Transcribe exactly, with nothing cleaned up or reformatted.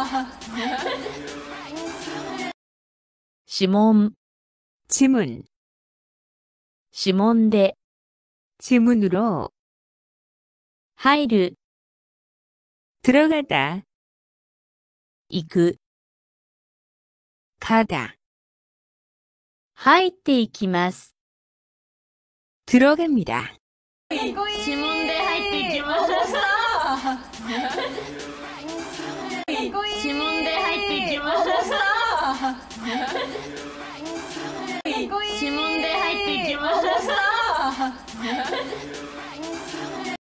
指紋、 지문, 指紋で、 지문으로 入る、 들어가다, 行く、 가다, 入っていきます。 들어갑니다. 指紋で入っていきます。指紋で入っていきます。指紋で入っていきます。